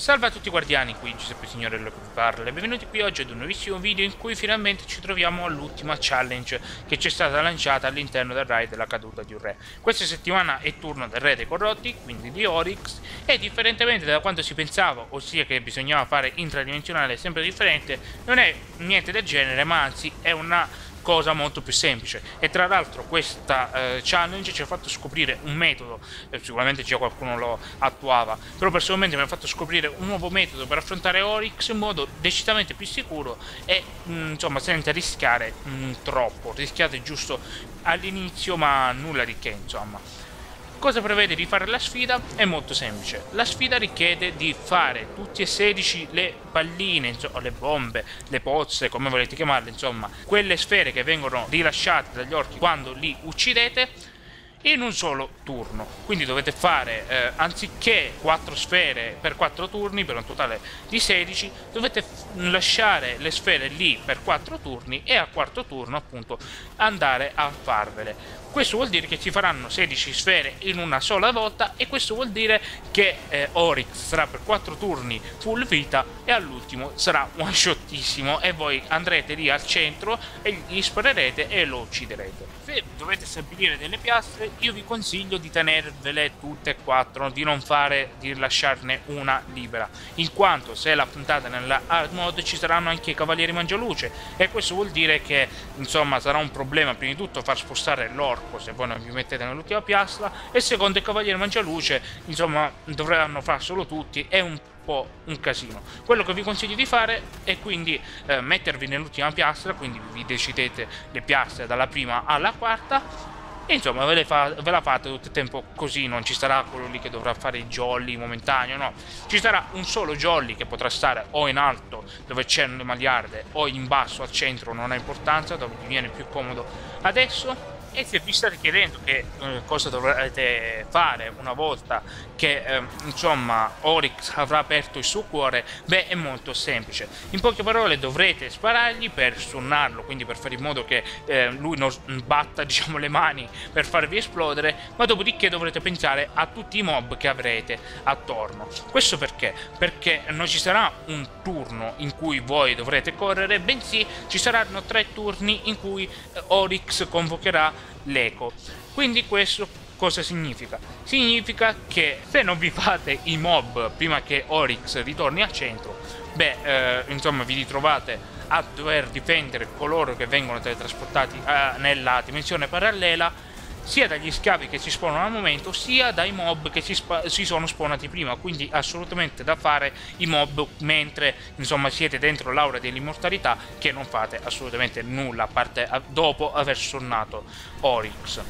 Salve a tutti guardiani, qui Giuseppe Signorello che vi parla e benvenuti qui oggi ad un nuovissimo video in cui finalmente ci troviamo all'ultima challenge che ci è stata lanciata all'interno del raid della caduta di un re. Questa settimana è turno del re dei corrotti, quindi di Oryx, e differentemente da quanto si pensava, ossia che bisognava fare intradimensionale sempre differente, non è niente del genere, ma anzi è una cosa molto più semplice. E tra l'altro questa challenge ci ha fatto scoprire un metodo, sicuramente già qualcuno lo attuava, però personalmente mi ha fatto scoprire un nuovo metodo per affrontare Oryx in modo decisamente più sicuro e insomma senza rischiare troppo. Rischiate giusto all'inizio, ma nulla di che, insomma. Cosa prevede di fare la sfida? È molto semplice. La sfida richiede di fare tutti e 16 le palline, insomma, le bombe, le pozze, come volete chiamarle, insomma, quelle sfere che vengono rilasciate dagli orchi quando li uccidete, in un solo turno. Quindi dovete fare, anziché 4 sfere per 4 turni, per un totale di 16, dovete lasciare le sfere lì per 4 turni e al quarto turno appunto andare a farvele. Questo vuol dire che ci faranno 16 sfere in una sola volta e questo vuol dire che Oryx sarà per 4 turni full vita e all'ultimo sarà one shotissimo e voi andrete lì al centro e gli sparerete e lo ucciderete. Se dovete stabilire delle piastre, io vi consiglio di tenervele tutte e 4, di non di lasciarne una libera, in quanto se la puntate nella hard mode ci saranno anche i cavalieri mangialuce e questo vuol dire che insomma sarà un problema prima di tutto far spostare l'orco se voi non vi mettete nell'ultima piastra e secondo i cavalieri mangialuce insomma dovranno far solo tutti, è un po' un casino. Quello che vi consiglio di fare è quindi mettervi nell'ultima piastra, quindi vi decidete le piastre dalla prima alla quarta e insomma ve la fate tutto il tempo così, non ci sarà quello lì che dovrà fare il jolly momentaneo, no, ci sarà un solo jolly che potrà stare o in alto dove c'erano le magliarde o in basso al centro, non ha importanza, dove vi viene più comodo adesso. E se vi state chiedendo che cosa dovrete fare una volta che insomma Oryx avrà aperto il suo cuore, beh, è molto semplice. In poche parole dovrete sparargli per stunnarlo, quindi per fare in modo che lui non batta diciamo le mani per farvi esplodere, ma dopodiché dovrete pensare a tutti i mob che avrete attorno. Questo perché? Perché non ci sarà un turno in cui voi dovrete correre, bensì ci saranno 3 turni in cui Oryx convocherà l'eco. Quindi questo cosa significa? Significa che se non vi fate i mob prima che Oryx ritorni al centro, beh, insomma vi ritrovate a dover difendere coloro che vengono teletrasportati nella dimensione parallela, sia dagli schiavi che si spawnano al momento, sia dai mob che si sono spawnati prima, quindi assolutamente da fare i mob mentre insomma siete dentro l'aura dell'immortalità, che non fate assolutamente nulla a parte dopo aver stunnato Oryx.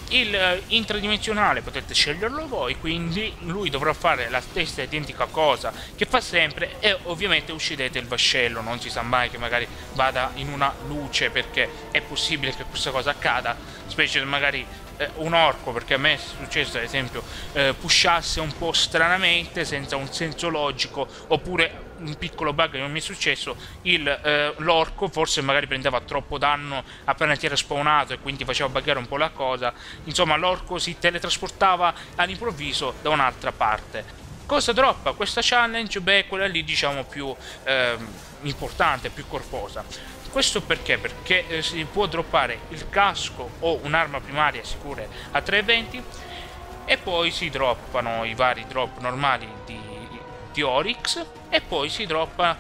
Il intradimensionale potete sceglierlo voi, quindi lui dovrà fare la stessa identica cosa che fa sempre e ovviamente uccidete il vascello, non si sa mai che magari vada in una luce, perché è possibile che questa cosa accada, specie se magari un orco, perché a me è successo ad esempio pushasse un po' stranamente senza un senso logico, oppure un piccolo bug che non mi è successo, l'orco forse magari prendeva troppo danno appena ti era spawnato e quindi faceva buggare un po' la cosa, insomma l'orco si teletrasportava all'improvviso da un'altra parte. Cosa droppa questa challenge? Beh, quella lì diciamo più importante, più corposa. Questo perché? Perché si può droppare il casco o un'arma primaria sicure a 3 eventi e poi si droppano i vari drop normali di Oryx e poi si droppa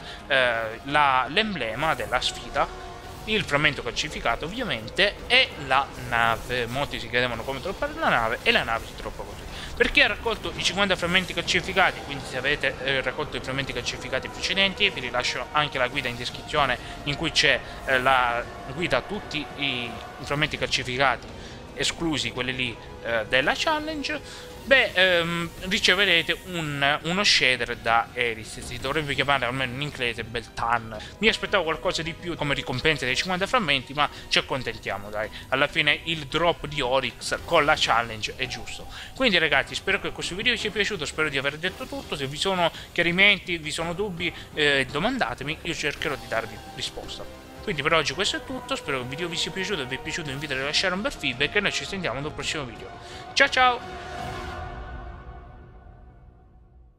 l'emblema della sfida, il frammento calcificato ovviamente e la nave. Molti si chiedevano come droppare la nave e la nave si droppa così. Per chi ha raccolto i 50 frammenti calcificati, quindi se avete raccolto i frammenti calcificati precedenti, vi rilascio anche la guida in descrizione in cui c'è la guida a tutti i frammenti calcificati, esclusi quelli lì della challenge. Beh, riceverete uno shader da Eris, si dovrebbe chiamare almeno in inglese Beltan. Mi aspettavo qualcosa di più come ricompensa dei 50 frammenti, ma ci accontentiamo, dai. Alla fine il drop di Oryx con la challenge è giusto. Quindi ragazzi, spero che questo video vi sia piaciuto, spero di aver detto tutto. Se vi sono chiarimenti, vi sono dubbi, domandatemi, io cercherò di darvi risposta. Quindi per oggi questo è tutto, spero che il video vi sia piaciuto e vi è piaciuto, vi invito a lasciare un bel feedback e noi ci sentiamo nel prossimo video. Ciao ciao!